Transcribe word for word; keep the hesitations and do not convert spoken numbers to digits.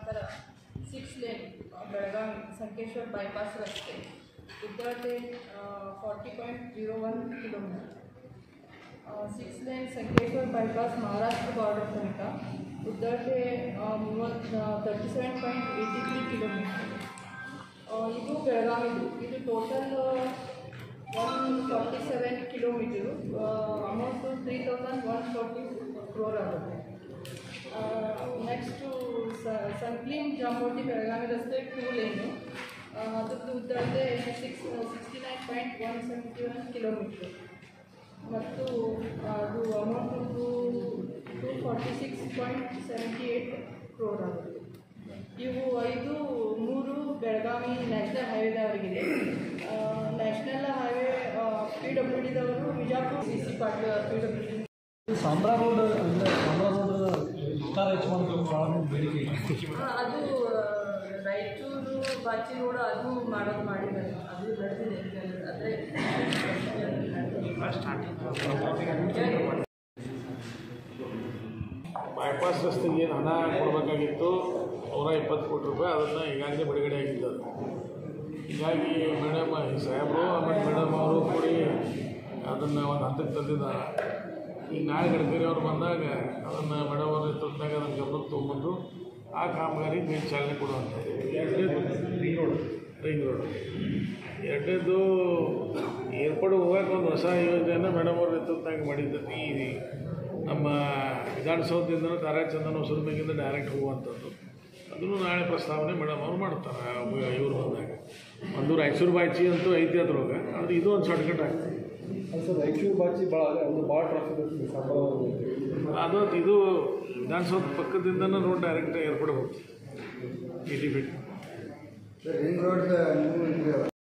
ನಂತರ six lane Belagavi Sankeshwar bypass ರಸ್ತೆ ಉದ್ದತೆ forty point zero one kilometre. Six lane Sankeshwar bypass Maharashtra border ತನಕ ಉದ್ದತೆ ಮೂವತ್ತು thirty seven point eighty three kilometre. ಇದು ಬೆಳಗಾವಿದು. ಇದು total one forty seven kilometre. Amount three thousand one forty crore ಆಗುತ್ತೆ. ನೆಕ್ಸ್ಟು ಸಂಕ್ಲಿನ್ ಜಾಂಬೋಟಿ ಬೆಳಗಾವಿ ರಸ್ತೆ ಟೂ ಲೇನು, ಅದರದ್ದು ಉದ್ದತೆ six sixty nine point one seventy one kilometre ಮತ್ತು ಅದು amount two two forty six point seventy eight crore ಆಗುತ್ತೆ. ಇವು ಐದು ಮೂರು ಬೆಳಗಾವಿ ನ್ಯಾಷನಲ್ ಹೈವೇದವರಿಗಿದೆ. ನ್ಯಾಷನಲ್ ಹೈವೇ ಪಿ ಡಬ್ಲ್ಯೂ ಡಿದವರು Vijapur C C Patil P W D Sambra road ಅಂದರೆ ಸಾಂಬ್ರಾ ರೋಡ್ ವಿಸ್ತಾರ ಹೆಚ್ಚು ಮಾಡೋದು ಭಾಳ ಬೇಡಿಕೆ ಇದೆ. ಅದು ರಾಯಚೂರು ಬಾಚಿ ರೋಡ್ ಅದು ಮಾಡೋದು ಮಾಡಿದ್ದಾರೆ. ಅದು ನಡೆದಿದೆ. ಅಂದರೆ ಬೈಪಾಸ್ ರಸ್ತೆಗೆ ಏನು ಹಣ ಕೊಡಬೇಕಾಗಿತ್ತು ನೂರ ಇಪ್ಪತ್ತು ಕೋಟಿ ರೂಪಾಯಿ, ಅದನ್ನು ಈಗಾಗಲೇ ಬಿಡುಗಡೆ ಆಗಿದ್ದದು. ಹೀಗಾಗಿ ಮೇಡಮ್ ಸಾಹೇಬರು ಆಮೇಲೆ ಮೇಡಮ್ ಅವರು ಕೂಡಿ ಅದನ್ನು ಒಂದು ಹಂತಕ್ಕೆ ತಂದಿದ್ದಾರೆ. ಈಗ ನಾಳೆ ಗಡ್ಕರಿ ಅವರು ಬಂದಾಗ ಅದನ್ನು ಮೇಡಮ್ ಅವ್ರ ನೇತೃತ್ವದಾಗ ಅದನ್ನು ಗಮನಕ್ಕೆ ತೊಗೊಂಬಂದು ಆ ಕಾಮಗಾರಿಗೆ ಮೇಲೆ ಚಾಲನೆ ಕೊಡುವಂಥದ್ದು. ಎರಡನೇದು ರಿಂಗ್ ರೋಡ್ ರಿಂಗ್ ರೋಡ್ ಎರಡನೇದು ಏರ್ಪೋರ್ಟ್ ಹೋಗೋಕೆ ಒಂದು ಹೊಸ ಯೋಜನೆಯನ್ನು ಮೇಡಮ್ ಅವ್ರ ನೇತೃತ್ವದಾಗ ಮಾಡಿದ್ದದ್ದು. ಈ ನಮ್ಮ ವಿಧಾನಸೌಧದಿಂದ ತಾರಾಚಂದನ ಹೊಸದ ಬೇಕಿಂದ ಡೈರೆಕ್ಟ್ ಹೋಗುವಂಥದ್ದು. ಅದನ್ನು ನಾಳೆ ಪ್ರಸ್ತಾವನೆ ಮೇಡಮ್ ಅವ್ರು ಮಾಡ್ತಾರೆ ಇವರು ಬಂದಾಗ. ಒಂದು ರಾಯಚೂರು ಬಾಚಿ ಅಂತೂ ಐತಿ ಅದ್ರೊಳಗೆ, ಆದರೆ ಇದು ಒಂದು ಶಾರ್ಟ್ಕಟ್ ಆಗ್ತದೆ. ಅದು ಸರ್ ರಾಯಚೂರು ಬಾಚಿ ಭಾಳ ಒಂದು ಭಾಳ ಟ್ರಾಫಿಕ್ ಅದು ಇದು ವಿಧಾನಸೌಧ ಪಕ್ಕದಿಂದನೇ ರೋಡ್ ಡೈರೆಕ್ಟ್ ಏರ್ಪೋರ್ಟ್ ಹೋಗ್ತದೆ. Eighty feet ring road